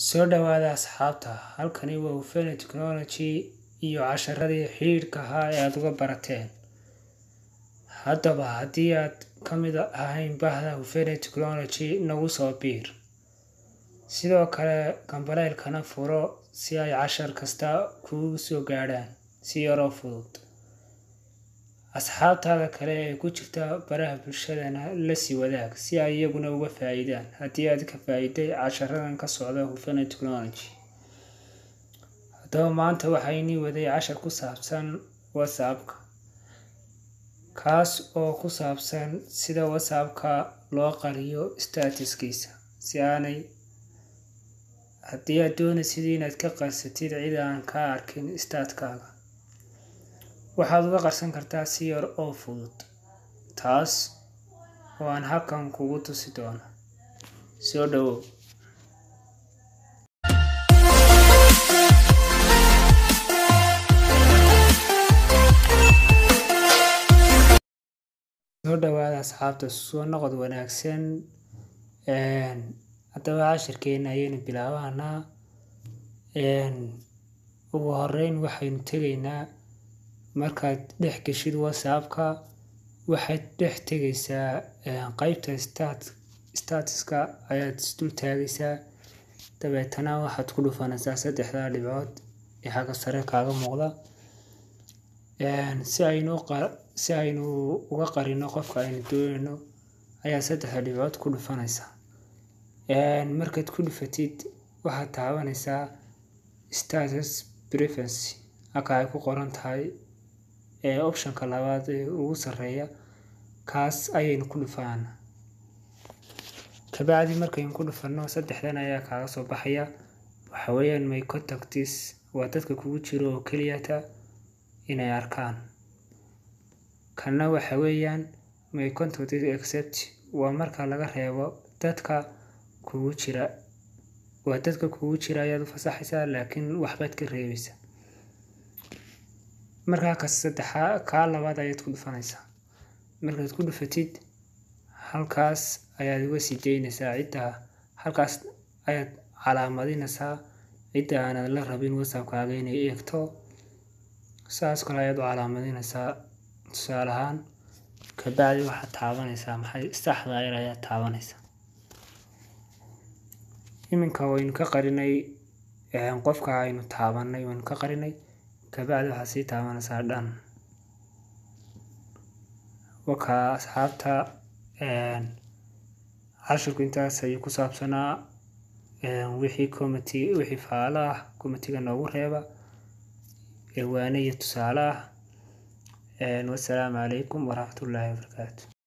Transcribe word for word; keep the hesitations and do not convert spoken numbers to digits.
Soo dhawaada asxaabta, halkani waa Hufina Technology iyo casharadii xiriirka ahaa ee aad uga barateen. Haddaba haddii aad ka mid ahayn bahda Hufina Technology nagu soo biir. Sidoo kale gambaleelkana furo si ay cashar kasta kuugu soo gaadhaan si yaroo fudud. Asxaabtaada kale ee ku jirta baraha bulshadana la sii wadaag si ay iyaguna uga faa'iidaan haddii aad ka faa'iiday casharadan ka socda Hufina Technology. Haddaba maanta waxaynu waday cashar ku saabsan WhatsApp-ka, kaas oo ku saabsan sida WhatsApp-ka loo qariyo status-kiisa si aanay haddii aad doonaysid inaad ka qarsatid cid aan ka arkin status-kaaga. Waxaad uga qarsan kartaa si yar oo fudud, taas oo aan halkan kugu tusi doono. Soo dhawow. Soo dhawaada asxaabta, soo noqod wanaagsan. Een haddaba cashirkeena ayaynu bilaabanaa. Een ugu horreyn waxaynu tegaynaa markaad dhex gashid WhatsApp-ka waxaad dhex tegaysaa qaybta status-ka ayaad isdul taagaysaa. Dabeetana waxaad ku dhufanaysaa saddexda dhibcood ee xagga sare kaaga muuqda. Een si aynu si aynu uga qarino qofka aynu doonayno ayaa saddexda dhibcood ku dhufanaysaa. Een markaad ku dhufatid waxaad taabanaysaa status preference halka ay ku qoran tahay ee option-ka labaad ee ugu sarreeya, kaas ayaynu ku dhufanaa. Kabacdi markaynu ku dhufano saddexdan ayaa kaaga soo baxaya. Waxa weeyaan my contacts waa dadka kugu jiro oo keliyata inay arkaan. Kana waxa weeyaan my contacts except waa marka laga reebo dadka kugu jira. Waa dadka kugu jira ayaad u fasaxaysaa laakiin waxbaad ka reebaysaa. Markaa ka saddexa ka labaad ayaad ku dhufanaysaa. Markaad ku dhufatid halkaas ayaad uga sii deynaysaa cidda halkaas ayaad calaamadinaysaa cidda aanad la rabin WhatsApp-kaaga inay eegto. Saas kale ayaad u calaamadinaysaa tusaale ahaan. Kabacdi waxaad taabanaysaa maxay saxda ayar ayaad taabanaysaa. Iminka waynu ka qarinay een qofka aynu taabanay waynu ka qarinay. Kabacdi waxaad sii taabanaysaa dhan. Waka asxaabta een cashirku intaas ayuu ku saabsanaa. Een wixii committee wixii faala ah committee-ga noogu reeba eewaane iyo tusaale ah. Een wassalaamu calaykum waraxmatullaahi wabarakaatuh.